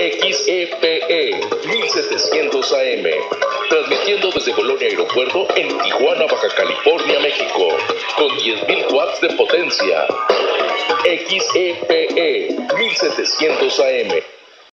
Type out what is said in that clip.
XEPE 1700 AM, transmitiendo desde Bolonia Aeropuerto en Tijuana, Baja California, México, con 10.000 watts de potencia. XEPE 1700 AM.